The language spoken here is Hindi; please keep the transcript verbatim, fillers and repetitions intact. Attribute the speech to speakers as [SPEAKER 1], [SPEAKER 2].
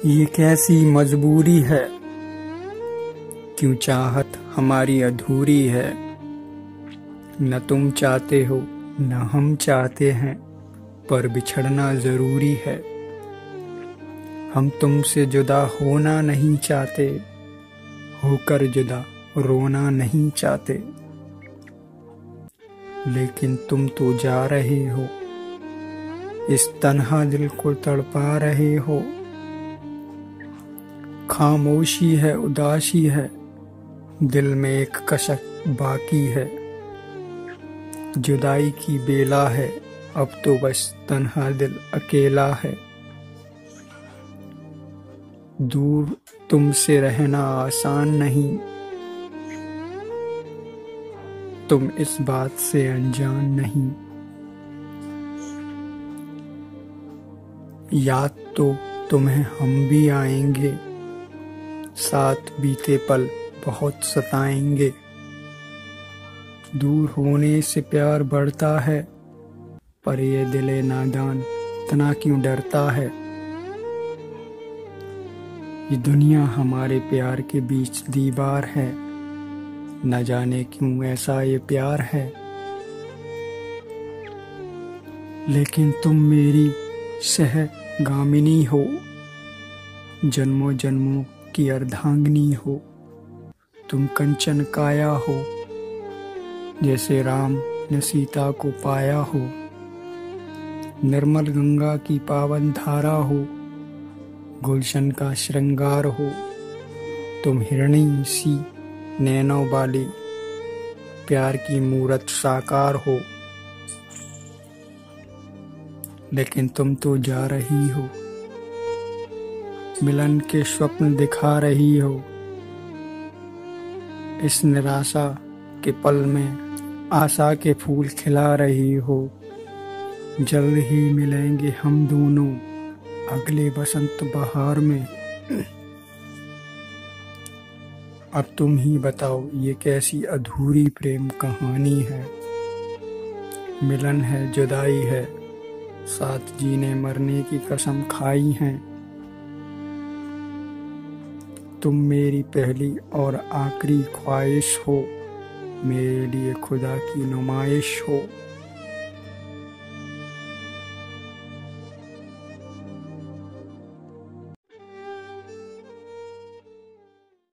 [SPEAKER 1] ये कैसी मजबूरी है, क्यों चाहत हमारी अधूरी है। न तुम चाहते हो न हम चाहते हैं, पर बिछड़ना जरूरी है। हम तुमसे जुदा होना नहीं चाहते, होकर जुदा रोना नहीं चाहते। लेकिन तुम तो जा रहे हो, इस तन्हा दिल को तड़पा रहे हो। खामोशी है, उदासी है, दिल में एक कशक बाकी है। जुदाई की बेला है, अब तो बस तन्हा दिल अकेला है। दूर तुमसे रहना आसान नहीं, तुम इस बात से अनजान नहीं। याद तो तुम्हें हम भी आएंगे, साथ बीते पल बहुत सताएंगे। दूर होने से प्यार बढ़ता है, पर ये दिले नादान इतना क्यों डरता है। ये दुनिया हमारे प्यार के बीच दीवार है, न जाने क्यों ऐसा ये प्यार है। लेकिन तुम मेरी सहगामिनी हो, जन्मों जन्मों की अर्धांगिनी हो। तुम कंचन काया हो, जैसे राम ने सीता को पाया हो। निर्मल गंगा की पावन धारा हो, गुलशन का श्रृंगार हो। तुम हिरणी सी नैनों वाली, प्यार की मूरत साकार हो। लेकिन तुम तो जा रही हो, मिलन के स्वप्न दिखा रही हो। इस निराशा के पल में आशा के फूल खिला रही हो। जल्द ही मिलेंगे हम दोनों, अगले बसंत बहार में। अब तुम ही बताओ, ये कैसी अधूरी प्रेम कहानी है। मिलन है, जुदाई है, साथ जीने मरने की कसम खाई है। तुम मेरी पहली और आखिरी ख्वाहिश हो, मेरे लिए खुदा की नुमाइश हो।